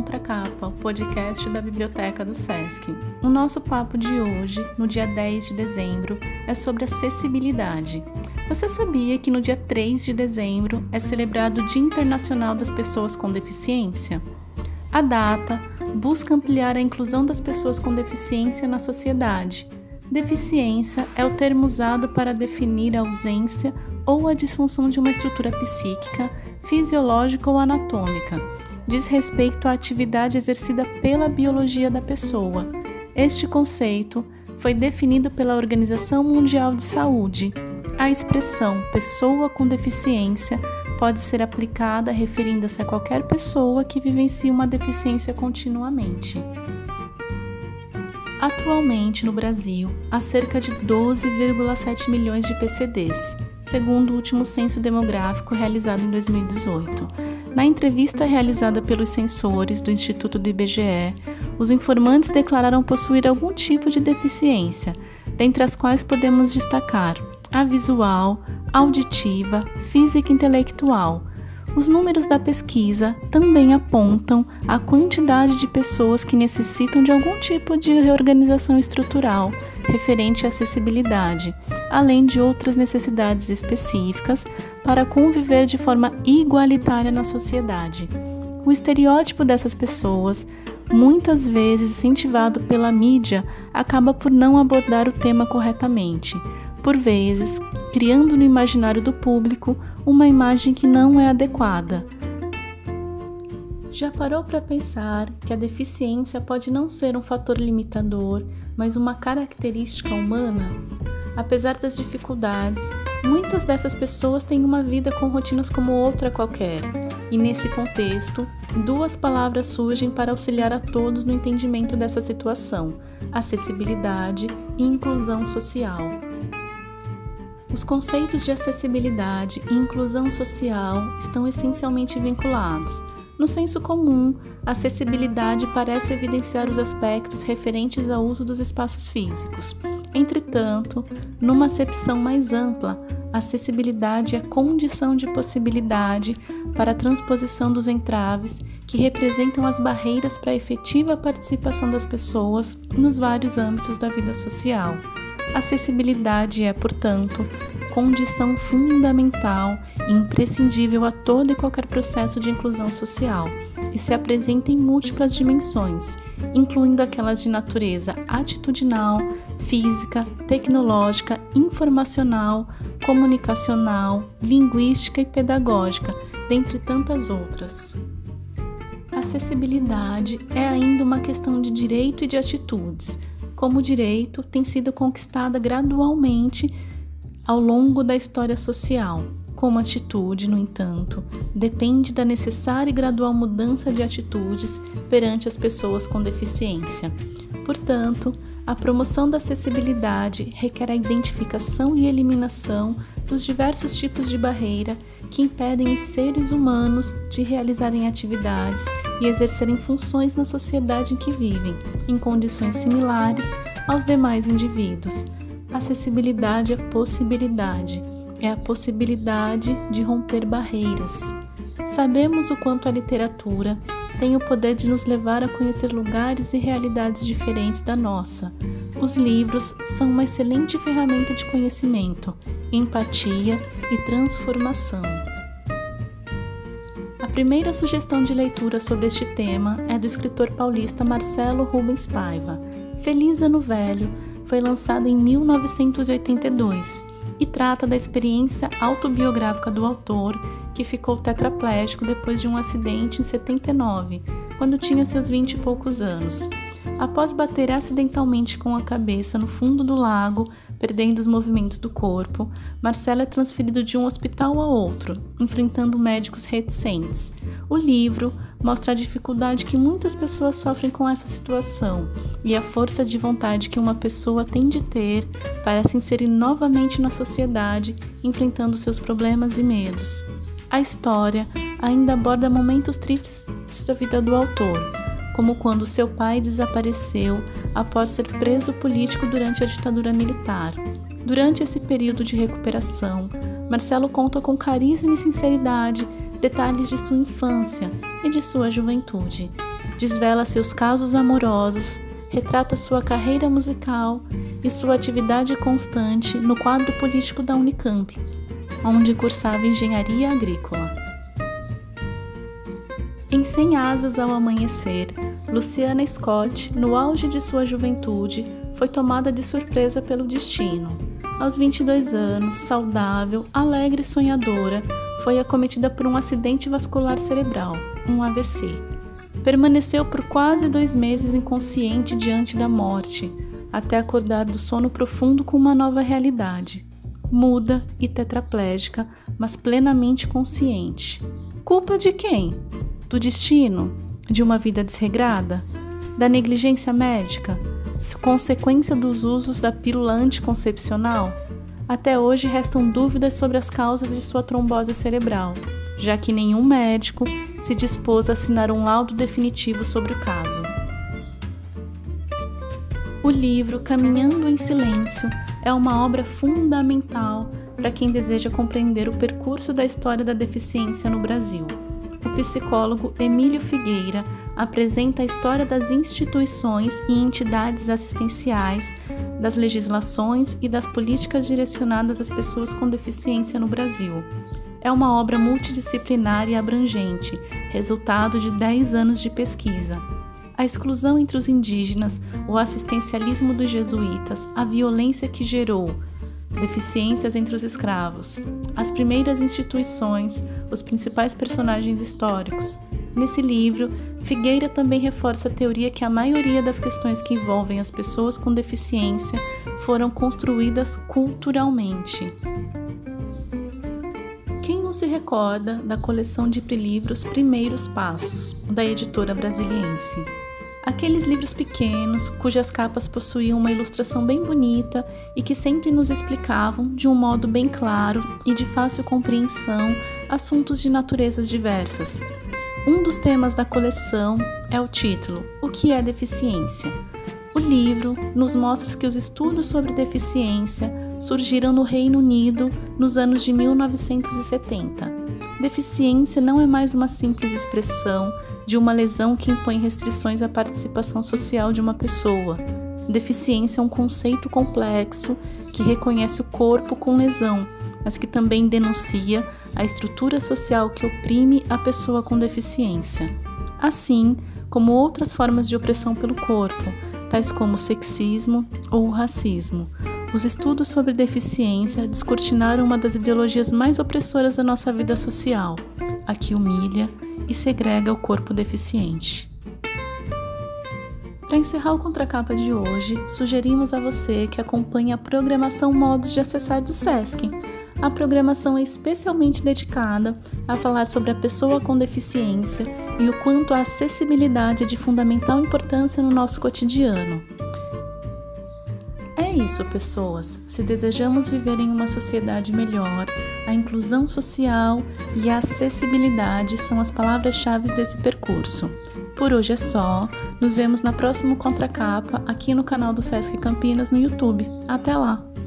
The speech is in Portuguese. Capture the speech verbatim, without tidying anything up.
Contracapa, o podcast da Biblioteca do Sesc. O nosso papo de hoje, no dia dez de dezembro, é sobre acessibilidade. Você sabia que no dia três de dezembro é celebrado o Dia Internacional das Pessoas com Deficiência? A data busca ampliar a inclusão das pessoas com deficiência na sociedade. Deficiência é o termo usado para definir a ausência ou a disfunção de uma estrutura psíquica, fisiológica ou anatômica. Diz respeito à atividade exercida pela biologia da pessoa. Este conceito foi definido pela Organização Mundial de Saúde. A expressão pessoa com deficiência pode ser aplicada referindo-se a qualquer pessoa que vivencie uma deficiência continuamente. Atualmente, no Brasil, há cerca de doze vírgula sete milhões de P C Ds, segundo o último censo demográfico realizado em dois mil e dezoito. Na entrevista realizada pelos censores do Instituto do I B G E, os informantes declararam possuir algum tipo de deficiência, dentre as quais podemos destacar a visual, auditiva, física e intelectual. Os números da pesquisa também apontam a quantidade de pessoas que necessitam de algum tipo de reorganização estrutural referente à acessibilidade, além de outras necessidades específicas para conviver de forma igualitária na sociedade. O estereótipo dessas pessoas, muitas vezes incentivado pela mídia, acaba por não abordar o tema corretamente, por vezes criando no imaginário do público uma imagem que não é adequada. Já parou para pensar que a deficiência pode não ser um fator limitador, mas uma característica humana? Apesar das dificuldades, muitas dessas pessoas têm uma vida com rotinas como outra qualquer, e nesse contexto, duas palavras surgem para auxiliar a todos no entendimento dessa situação: acessibilidade e inclusão social. Os conceitos de acessibilidade e inclusão social estão essencialmente vinculados. No senso comum, a acessibilidade parece evidenciar os aspectos referentes ao uso dos espaços físicos. Entretanto, numa acepção mais ampla, a acessibilidade é condição de possibilidade para a transposição dos entraves que representam as barreiras para a efetiva participação das pessoas nos vários âmbitos da vida social. Acessibilidade é, portanto, condição fundamental e imprescindível a todo e qualquer processo de inclusão social e se apresenta em múltiplas dimensões, incluindo aquelas de natureza atitudinal, física, tecnológica, informacional, comunicacional, linguística e pedagógica, dentre tantas outras. Acessibilidade é ainda uma questão de direito e de atitudes. Como direito, tem sido conquistada gradualmente ao longo da história social. Como atitude, no entanto, depende da necessária e gradual mudança de atitudes perante as pessoas com deficiência. Portanto, a promoção da acessibilidade requer a identificação e eliminação dos diversos tipos de barreira que impedem os seres humanos de realizarem atividades e exercerem funções na sociedade em que vivem, em condições similares aos demais indivíduos. Acessibilidade é possibilidade, é a possibilidade de romper barreiras. Sabemos o quanto a literatura tem o poder de nos levar a conhecer lugares e realidades diferentes da nossa. Os livros são uma excelente ferramenta de conhecimento, empatia e transformação. A primeira sugestão de leitura sobre este tema é do escritor paulista Marcelo Rubens Paiva. Feliz Ano Velho foi lançado em mil novecentos e oitenta e dois e trata da experiência autobiográfica do autor, que ficou tetraplégico depois de um acidente em setenta e nove, quando tinha seus vinte e poucos anos. Após bater acidentalmente com a cabeça no fundo do lago, perdendo os movimentos do corpo, Marcelo é transferido de um hospital a outro, enfrentando médicos reticentes. O livro mostra a dificuldade que muitas pessoas sofrem com essa situação e a força de vontade que uma pessoa tem de ter para se inserir novamente na sociedade, enfrentando seus problemas e medos. A história ainda aborda momentos tristes da vida do autor, como quando seu pai desapareceu após ser preso político durante a ditadura militar. Durante esse período de recuperação, Marcelo conta com carisma e sinceridade detalhes de sua infância e de sua juventude. desvela seus casos amorosos, retrata sua carreira musical e sua atividade constante no quadro político da Unicamp, onde cursava engenharia agrícola. Em Cem Asas ao Amanhecer, Luciana Scott, no auge de sua juventude, foi tomada de surpresa pelo destino. Aos vinte e dois anos, saudável, alegre e sonhadora, foi acometida por um acidente vascular cerebral, um A V C. Permaneceu por quase dois meses inconsciente diante da morte, até acordar do sono profundo com uma nova realidade. Muda e tetraplégica, mas plenamente consciente. Culpa de quem? Do destino? De uma vida desregrada? Da negligência médica? Consequência dos usos da pílula anticoncepcional? Até hoje restam dúvidas sobre as causas de sua trombose cerebral, já que nenhum médico se dispôs a assinar um laudo definitivo sobre o caso. O livro Caminhando em Silêncio é uma obra fundamental para quem deseja compreender o percurso da história da deficiência no Brasil. O psicólogo Emílio Figueira apresenta a história das instituições e entidades assistenciais, das legislações e das políticas direcionadas às pessoas com deficiência no Brasil. É uma obra multidisciplinar e abrangente, resultado de dez anos de pesquisa. A exclusão entre os indígenas, o assistencialismo dos jesuítas, a violência que gerou, deficiências entre os escravos, as primeiras instituições, os principais personagens históricos. Nesse livro, Figueira também reforça a teoria que a maioria das questões que envolvem as pessoas com deficiência foram construídas culturalmente. Quem não se recorda da coleção de livros Primeiros Passos, da editora Brasiliense? Aqueles livros pequenos, cujas capas possuíam uma ilustração bem bonita e que sempre nos explicavam, de um modo bem claro e de fácil compreensão, assuntos de naturezas diversas. Um dos temas da coleção é o título O que é deficiência? O livro nos mostra que os estudos sobre deficiência surgiram no Reino Unido nos anos de mil novecentos e setenta. Deficiência não é mais uma simples expressão de uma lesão que impõe restrições à participação social de uma pessoa. Deficiência é um conceito complexo que reconhece o corpo com lesão, mas que também denuncia a estrutura social que oprime a pessoa com deficiência, assim como outras formas de opressão pelo corpo, tais como o sexismo ou o racismo. Os estudos sobre deficiência descortinaram uma das ideologias mais opressoras da nossa vida social, a que humilha e segrega o corpo deficiente. Para encerrar o Contracapa de hoje, sugerimos a você que acompanhe a programação Modos de Acessar do SESC. A programação é especialmente dedicada a falar sobre a pessoa com deficiência e o quanto a acessibilidade é de fundamental importância no nosso cotidiano. É isso, pessoas. Se desejamos viver em uma sociedade melhor, a inclusão social e a acessibilidade são as palavras-chave desse percurso. Por hoje é só. Nos vemos na próxima Contracapa aqui no canal do Sesc Campinas no YouTube. Até lá!